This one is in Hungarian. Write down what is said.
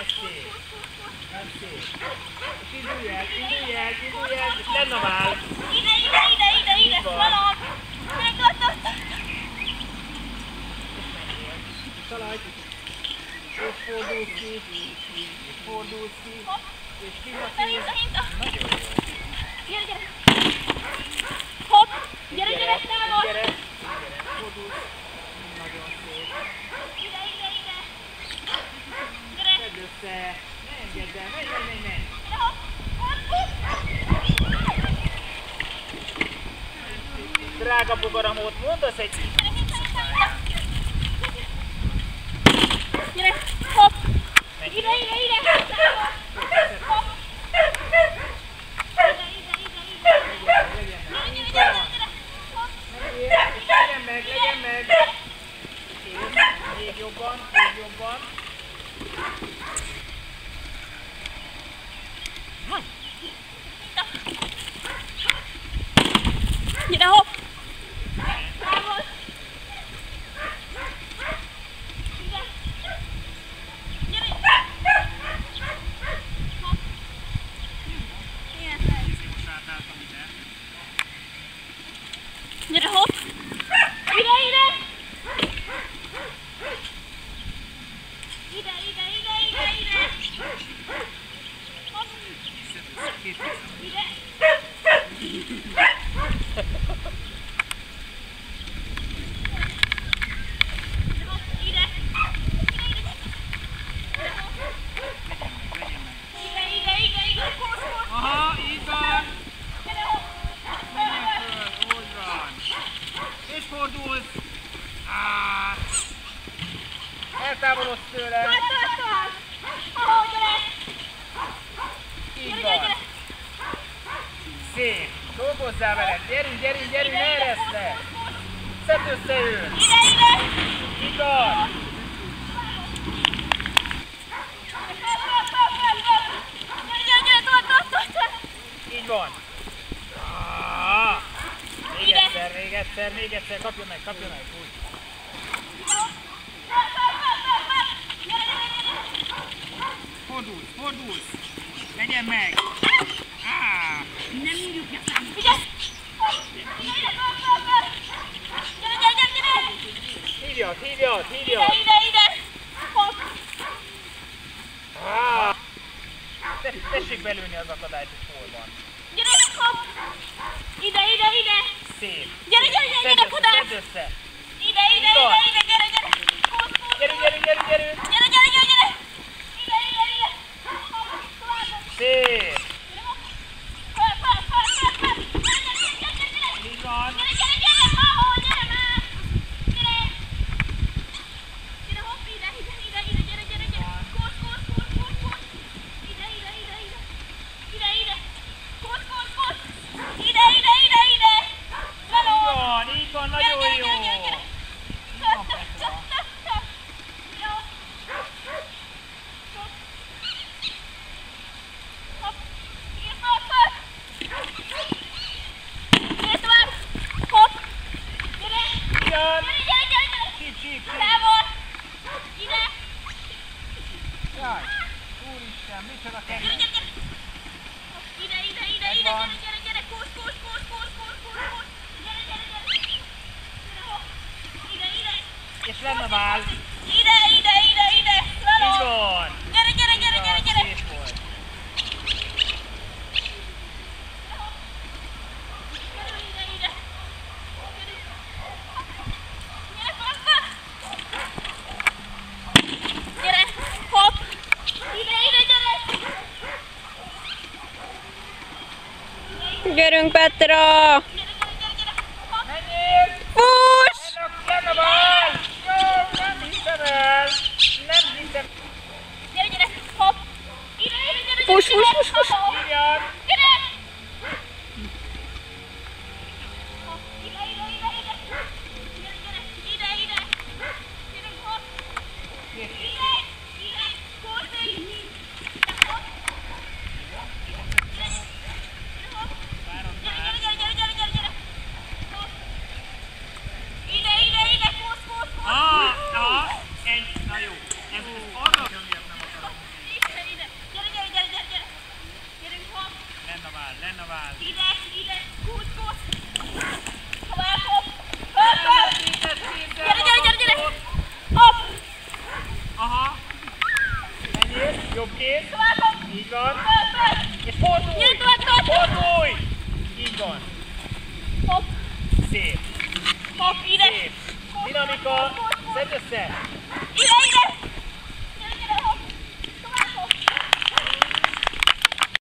szép. Az szép. Indulj el, és lennovál. Ide, valami. Ott. Szaladj. És fordulsz ki. És kimatíz. Nagyon jó. Gyere. Hopp. Gyere, támad. Gyere. Fordulsz. Nagyon szép. Ide. Tedd össze. Ne engedd el. Menj. Ide, hopp. Drága bogaramot, mondasz egy... Gyere, hopp. Ide. Hopp. Legyen meg! Még jobban! Gyere, hopp! Gyere, hopp! Ide! Hopp! Ide! Aha, így van! Úgy van! És fordulsz! Eltávolodsz tőle! Így van! Szép! Dolgozzál veled! Gyerünk, ne ereszd le! Szedd össze őt! Így van! Így van! Még egyszer, kapja meg! Úgy. Fordulsz! Legyen meg! Nem írjuk ki a számot. Gyere! Hívjad! Ide! Hopp! Tessék belőni az akadályt, hogy hol van. Gyere, hopp! Ide! Szép! Gyere, podás! Szedd össze! Ide! Gyere! Hopp! Gyere! Gyere! Ide! Hopp! Szép! Hopp! Így van! Gyere! Ahol! Gyere már! Gyere, hopp! Ide! Kósz! Ide! Kósz! Ide! Való! Így van, nagyon jó! Jaj, úristen, micsoda kemény! Gyere, kósz! Ide! És lennovál! Ide! Így van! Gyere! Szép volt! Gyere, hopp! Gyerünk, Petra! Menjél! Fuss! Lennovál! Jó, nem hiszem el! Gyere, hopp! Fuss! Hívjad! Na jó. Ez arra miatt nem akarom. Jobb kéz. Tovább hopp. Így van. Föl. És fordulj! Gyere tovább, tovább. Fordulj! Így van. Hopp. Szép. Hopp. Ide. Szép. Dinamika. Szedd össze. Ide.